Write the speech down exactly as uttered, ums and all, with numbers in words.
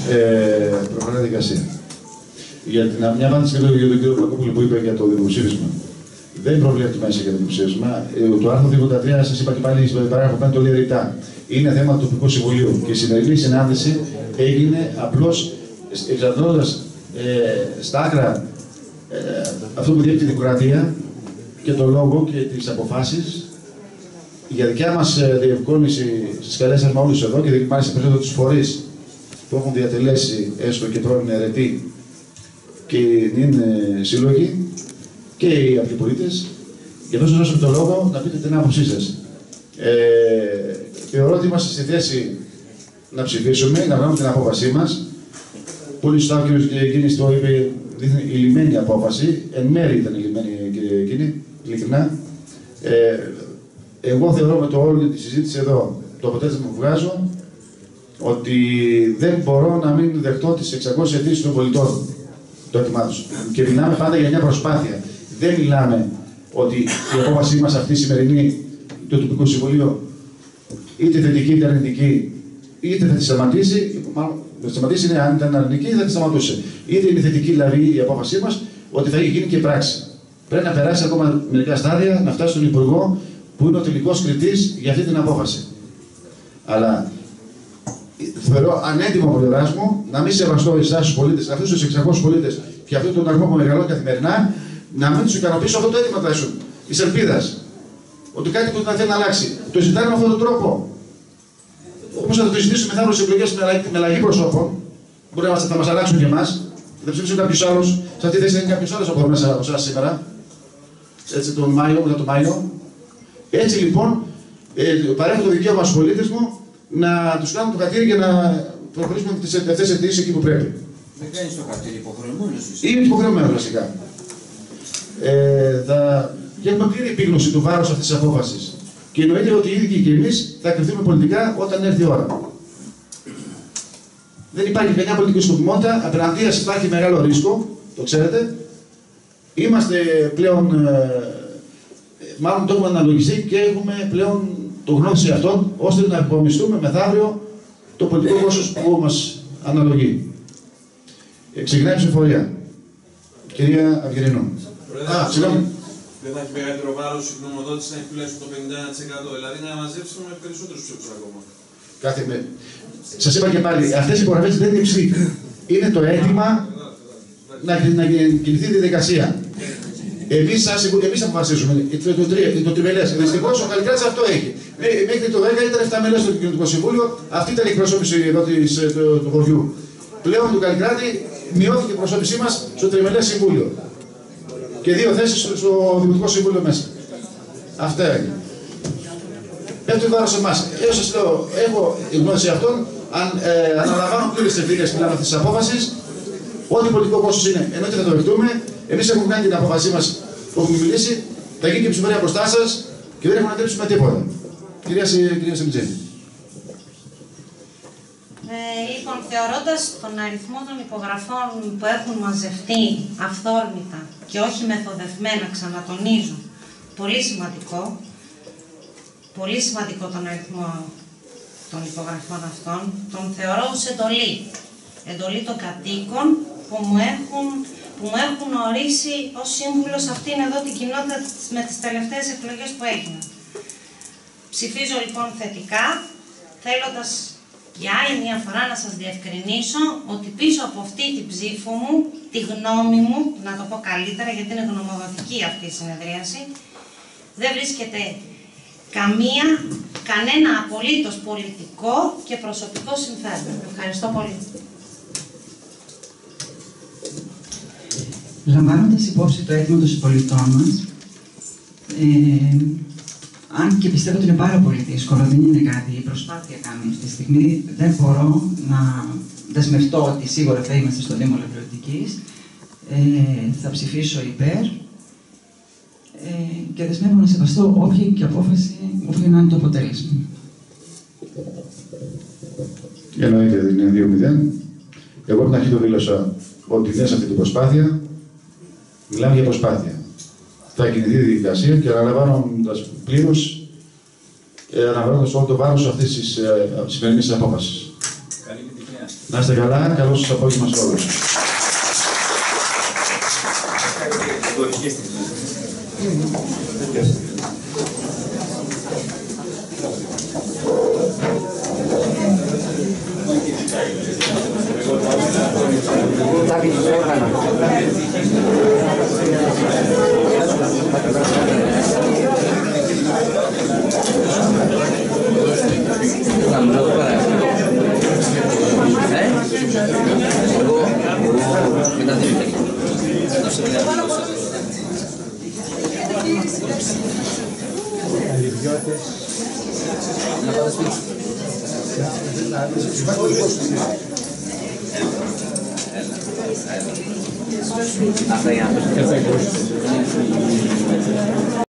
ε, προχωράει δικασία. Για την, μια απάντηση για τον κύριο Πλακόπουλο που είπε για το δημοψήφισμα. Δεν προβλέπεται μέσα για το δημοψήφισμα. Το άρθρο δύο ογδόντα τρία, σας είπα και πάλι, στο παράγραφο πέντε το λέει ρητά. Είναι θέμα του τοπικού συμβουλίου. Και η σημερινή συνάντηση έγινε απλώς εξαρτώντας ε, στα άκρα ε, αυτό που διέπει τη δημοκρατία και το λόγο και τις αποφάσεις. Για δικιά μας ε, διευκόλυνση, σας καλέσαμε όλους εδώ και μάλιστα περισσότερο τους φορείς που έχουν διατελέσει έστω και πρώην αιρετοί και είναι σύλλογοι και οι απλοί πολίτες. Και εδώ σας δώσουμε το λόγο να πείτε την άποψή σας. Ε, θεωρώ ότι είμαστε στη θέση να ψηφίσουμε, να βγάλουμε την απόφασή μας. Πολύ σωστά ο κ. Γκίνης το είπε, δείχνει η λυμμένη απόφαση. Εν μέρει ήταν η λυμμένη, κύριε Γκίνη, ειλικρινά. Ε, εγώ θεωρώ με το όλο τη συζήτηση εδώ, το αποτέλεσμα που βγάζω, ότι δεν μπορώ να μην δεχτώ τις εξακόσιες αιτήσεις των πολιτών, το έτοιμά τους. Και μιλάμε πάντα για μια προσπάθεια. Δεν μιλάμε ότι η απόφασή μας αυτή η σημερινή, το τοπικό συμβουλίο, είτε θετική είτε αρνητική, είτε θα τη σταματήσει, μάλλον θα τη σταματήσει, είναι, αν ήταν αρνητική θα τη σταματούσε. Είτε είναι θετική δηλαδή η απόφασή μας, ότι θα γίνει και πράξη. Πρέπει να περάσει ακόμα μερικά στάδια, να φτάσει στον Υπουργό, που είναι ο τελικός κριτής για αυτή την απόφαση. Αλλά θεωρώ ανέτοιμο από πλευράς μου να μην σεβαστώ εσάς τους πολίτες, αυτούς τους εξακόσιους πολίτες και αυτόν τον αριθμό που μεγαλώνει καθημερινά, να μην τους ικανοποιήσω αυτό το αίτημα τουλάχιστον της ελπίδας. Ότι κάτι που θα θέλει να αλλάξει. Το ζητάνε με αυτόν τον τρόπο. Όπως θα το ζητήσουμε μετά στις εκλογές με αλλαγή προσώπων, μπορεί να θα μας αλλάξουν και εμάς, θα ψηφίσουν κάποιος άλλος, σε αυτή τη θέση δεν είναι κάποιος άλλος από μέσα από εσάς σήμερα. Έτσι τον Μάιο, μετά τον Μάιο. Έτσι λοιπόν, ε, παρέχω το δικαίωμα στους πολίτες μου να τους κάνουν το χατήρι για να προχωρήσουμε αυτές τις αιτήσεις εκεί που πρέπει. Δεν κάνεις το χατήρι, υποχρεωμένος. Είμαι υποχρεωμένος βασικά. Ε, θα... Και έχουμε πλήρη επίγνωση του βάρους αυτής της απόφασης. Και εννοείται ότι οι ίδιοι και εμείς θα κρυφθούμε πολιτικά όταν έρθει η ώρα. Δεν υπάρχει καμιά πολιτική σκοπιμότητα, απέναντίας υπάρχει μεγάλο ρίσκο, το ξέρετε. Είμαστε πλέον, ε, μάλλον το έχουμε αναλογιστεί και έχουμε πλέον το γνώση σε αυτόν, ώστε να υπομισθούμε μεθαύριο το πολιτικό κόστος που μας αναλογεί. Ε, ξεκινάει η ψηφοφορία. Κυρία Αυγερινού. Α, συγγνώμη. Δεν θα έχει μεγαλύτερο βάρος η γνωμοδότηση να έχει τουλάχιστον το πενήντα ένα τοις εκατό, δηλαδή να μαζέψουμε περισσότερους ψήφους ακόμα. Κάθε με... Σας είπα και πάλι, αυτές οι υπογραφές δεν είναι ψήφοι. Είναι το αίτημα να, να κινηθεί η διαδικασία. Εμείς, εμείς αποφασίζουμε, το, το, το, το τριμελές. Δυστυχώς ο Καλλικράτης αυτό έχει. Μέχρι το δέκα ήταν επτά μελές στο Κοινωνικό Συμβούλιο, αυτή ήταν η εκπροσώπηση εδώ της, του, του χωριού. Πλέον του Καλλικράτη μειώθηκε η εκπροσώπησή μας στο τριμελές συμβούλιο. Και δύο θέσεις στο, στο Δημοτικό Συμβούλιο μέσα. Αυτά είναι. Πέφτει το βάρος σε εμάς. Εγώ σας λέω, έχω γνώση σε αυτόν, αν ε, αναλαμβάνω πλήρες ευθύνες πλέον αυτής της απόφασης, ό,τι πολιτικό κόστος είναι, ενώ και θα το δεχτούμε, εμείς έχουμε κάνει την απόφασή μας που έχουμε μιλήσει, θα γίνει και ψηφοφορία μπροστά σας και δεν έχουμε να τρέψουμε τίποτα. Κυρία, κυρία Σεμιτζέ. Ε, λοιπόν, θεωρώντας τον αριθμό των υπογραφών που έχουν μαζευτεί αυθόρμητα και όχι μεθοδευμένα, ξανατονίζω, πολύ σημαντικό, πολύ σημαντικό τον αριθμό των υπογραφών αυτών, τον θεωρώ ως εντολή. Εντολή των κατοίκων που μου έχουν, που μου έχουν ορίσει ως σύμβουλος αυτήν εδώ την κοινότητα με τις τελευταίες εκλογές που έγιναν. Ψηφίζω λοιπόν θετικά, θέλοντας για άλλη μια φορά να σας διευκρινίσω ότι πίσω από αυτή την ψήφο μου, τη γνώμη μου, να το πω καλύτερα γιατί είναι γνωμοδοτική αυτή η συνεδρίαση, δεν βρίσκεται καμία, κανένα απολύτως πολιτικό και προσωπικό συμφέρον. Ευχαριστώ πολύ. Λαμβάνοντας υπόψη το αίτημα των συμπολιτών μας, ε, αν και πιστεύω ότι είναι πάρα πολύ δύσκολο, δεν είναι κάτι, η προσπάθεια κάνει αυτή τη στιγμή, δεν μπορώ να δεσμευτώ ότι σίγουρα θα είμαστε στο Δήμο Λεωφορευτικής, ε, θα ψηφίσω υπέρ ε, και δεσμεύω να σεβαστώ όποια και απόφαση, όποια να είναι το αποτέλεσμα. Εννοείται ότι είναι δύο μηδέν. Εγώ από την αρχή το δήλωσα ότι δεν σε αυτή την προσπάθεια, μιλάμε για προσπάθεια. Θα κινηθεί η διαδικασία και αναλαμβάνοντας πλήρως, ε, αναλαμβάνοντας όλο το βάρος αυτής της ε, σημερινής απόφασης. Καλή επιτυχία. Να είστε καλά, καλό σας απόγευμα σε όλους. Αυτά για να